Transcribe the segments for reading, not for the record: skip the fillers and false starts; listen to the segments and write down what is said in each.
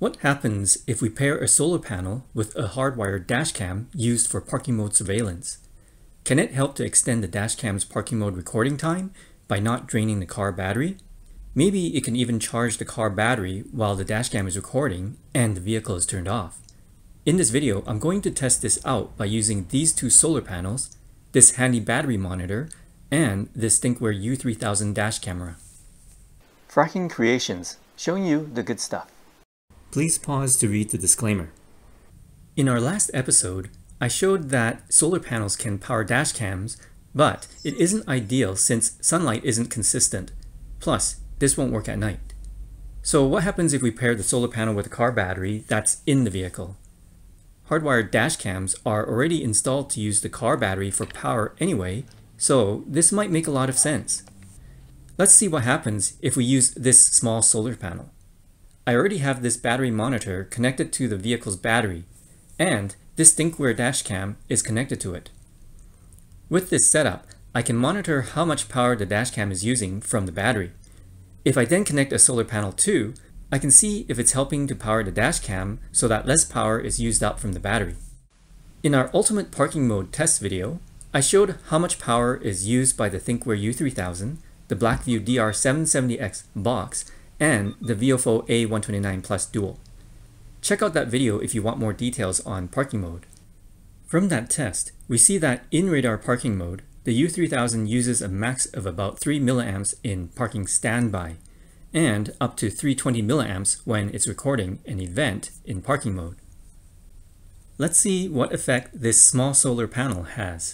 What happens if we pair a solar panel with a hardwired dashcam used for parking mode surveillance? Can it help to extend the dashcam's parking mode recording time by not draining the car battery? Maybe it can even charge the car battery while the dashcam is recording and the vehicle is turned off. In this video, I'm going to test this out by using these two solar panels, this handy battery monitor, and this Thinkware U3000 dash camera. Frakking Creations, showing you the good stuff. Please pause to read the disclaimer. In our last episode, I showed that solar panels can power dash cams, but it isn't ideal since sunlight isn't consistent. Plus, this won't work at night. So what happens if we pair the solar panel with a car battery that's in the vehicle? Hardwired dash cams are already installed to use the car battery for power anyway, so this might make a lot of sense. Let's see what happens if we use this small solar panel. I already have this battery monitor connected to the vehicle's battery, and this Thinkware dashcam is connected to it. With this setup, I can monitor how much power the dashcam is using from the battery. If I then connect a solar panel too, I can see if it's helping to power the dashcam so that less power is used up from the battery. In our ultimate parking mode test video, I showed how much power is used by the Thinkware U3000, the Blackview DR770X box, and the VFO A129 Plus Dual. Check out that video if you want more details on parking mode. From that test, we see that in radar parking mode, the U3000 uses a max of about 3 mA in parking standby, and up to 320 mA when it's recording an event in parking mode. Let's see what effect this small solar panel has.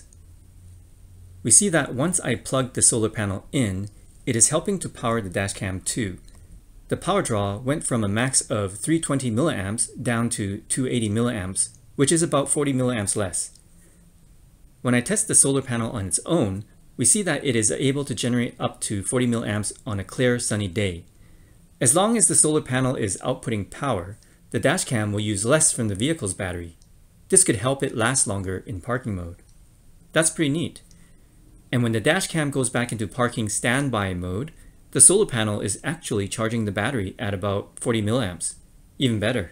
We see that once I plug the solar panel in, it is helping to power the dashcam too. The power draw went from a max of 320 mA down to 280 mA, which is about 40 mA less. When I test the solar panel on its own, we see that it is able to generate up to 40 mA on a clear, sunny day. As long as the solar panel is outputting power, the dashcam will use less from the vehicle's battery. This could help it last longer in parking mode. That's pretty neat. And when the dashcam goes back into parking standby mode, the solar panel is actually charging the battery at about 40 mA. Even better.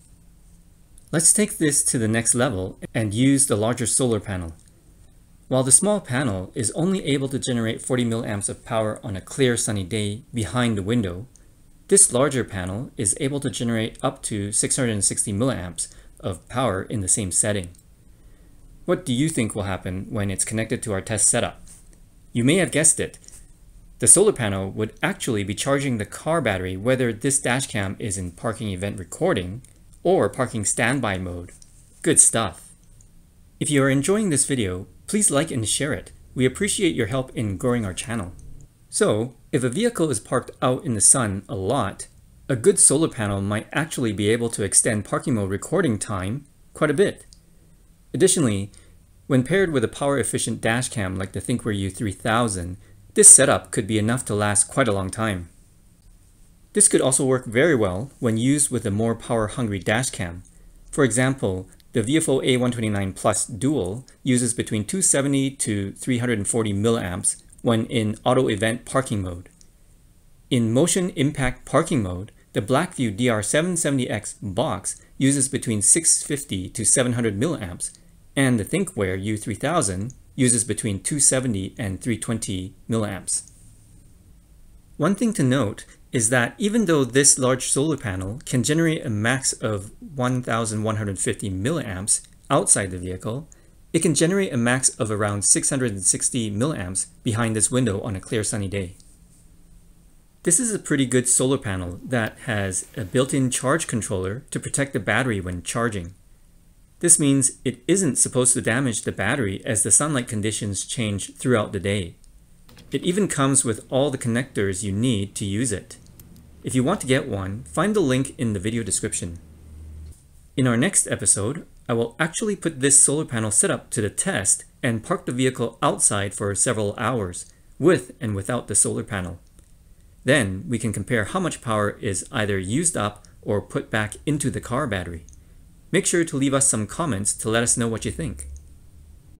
Let's take this to the next level and use the larger solar panel. While the small panel is only able to generate 40 mA of power on a clear sunny day behind the window, this larger panel is able to generate up to 660 mA of power in the same setting. What do you think will happen when it's connected to our test setup? You may have guessed it. The solar panel would actually be charging the car battery whether this dashcam is in parking event recording or parking standby mode. Good stuff. If you are enjoying this video, please like and share it. We appreciate your help in growing our channel. So, if a vehicle is parked out in the sun a lot, a good solar panel might actually be able to extend parking mode recording time quite a bit. Additionally, when paired with a power-efficient dashcam like the Thinkware U3000, this setup could be enough to last quite a long time. This could also work very well when used with a more power-hungry dashcam. For example, the VFO A129 Plus Dual uses between 270 to 340 mA when in auto event parking mode. In motion impact parking mode, the Blackview DR770X box uses between 650 to 700 mA, and the Thinkware U3000 uses between 270 and 320 mA. One thing to note is that even though this large solar panel can generate a max of 1,150 mA outside the vehicle, it can generate a max of around 660 mA behind this window on a clear sunny day. This is a pretty good solar panel that has a built-in charge controller to protect the battery when charging. This means it isn't supposed to damage the battery as the sunlight conditions change throughout the day. It even comes with all the connectors you need to use it. If you want to get one, find the link in the video description. In our next episode, I will actually put this solar panel setup to the test and park the vehicle outside for several hours, with and without the solar panel. Then we can compare how much power is either used up or put back into the car battery. Make sure to leave us some comments to let us know what you think.